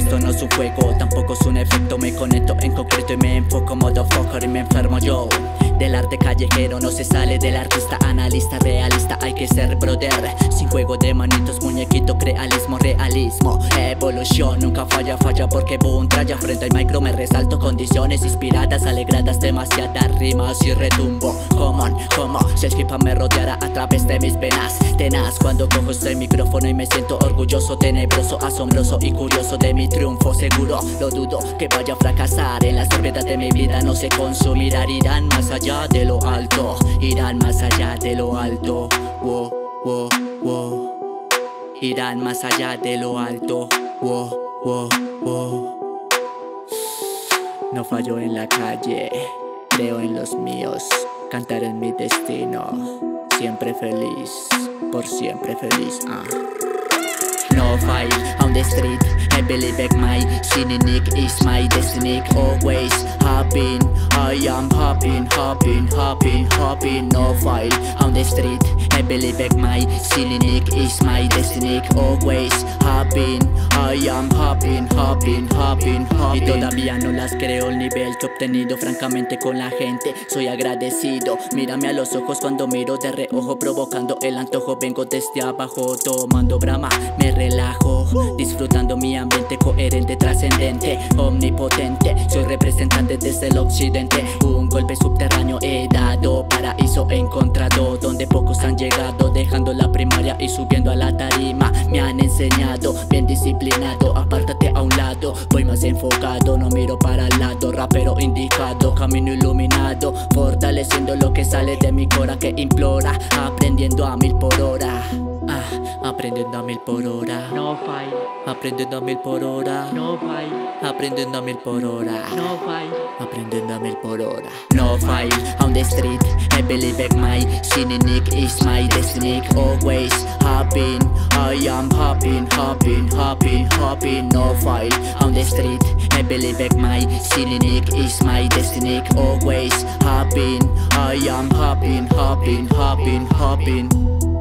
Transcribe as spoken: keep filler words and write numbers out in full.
Esto no es un juego, tampoco es un efecto. Me conecto en concreto y me enfoco, motherfucker, y me enfermo yo. Del arte callejero no se sale del artista, analista, realista, hay que ser brother. Sin juego de manitos, muñequito, realismo, realismo. Evolución, nunca falla, falla porque boom, traya. Frente al micro me resalto condiciones inspiradas, alegradas, demasiadas rimas y retumbo. Common, como si el hip hop me rodeara a través de mis venas. Tenaz cuando cojo este micrófono y me siento orgulloso, tenebroso, asombroso y curioso de mi triunfo. Seguro, lo dudo que vaya a fracasar. En la sobriedad de mi vida no se consumirán, irán más allá de lo alto, irán más allá de lo alto. Wow, wow, wow. Irán más allá de lo alto. Wow, wow, wow. No fallo en la calle, creo en los míos, cantar en mi destino. Siempre feliz, por siempre feliz. uh. No fight on the street, I believe that my cynic is my destiny. Always hopping, I am hopping, hopping, hopping, hopping. No fight on the street, I believe that my cynic is my destiny. Always hopping, I am hopping, hopping, hopping, hopping. Y todavía no las creo el nivel que he obtenido, francamente con la gente soy agradecido. Mírame a los ojos cuando miro de reojo, provocando el antojo. Vengo desde abajo, tomando brama, me relajo, disfrutando mi ambiente coherente, trascendente, omnipotente. Soy representante desde el occidente. Un golpe subterráneo he dado, paraíso he encontrado, donde pocos han llegado, dejando la primaria y subiendo a la tarima. Me han enseñado, bien disciplinado, apártate a un lado, voy más enfocado, no miro para el lado. Rapero indicado, camino iluminado, fortaleciendo lo que sale de mi cora que implora, aprendiendo a mil por hora. Ah, aprendiendo a mil por hora. No fight, Aprendiendo a mil por hora. no fight, Aprendiendo a mil por hora. no fight. Aprendiendo a mil por hora. No fight on the street, I believe that my cynic is my destiny. Always hopping, I am hopping, hopping, hopping, hopping. No fight on the street, I believe that my cynic is my destiny. Always hopping, I am hopping, hopping, hopping, hopping.